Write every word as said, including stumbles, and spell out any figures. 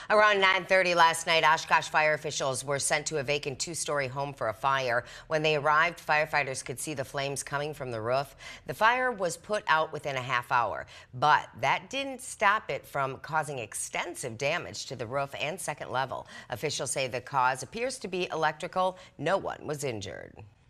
Around nine thirty last night, Oshkosh fire officials were sent to a vacant two-story home for a fire. When they arrived, firefighters could see the flames coming from the roof. The fire was put out within a half hour, but that didn't stop it from causing extensive damage to the roof and second level. Officials say the cause appears to be electrical. No one was injured.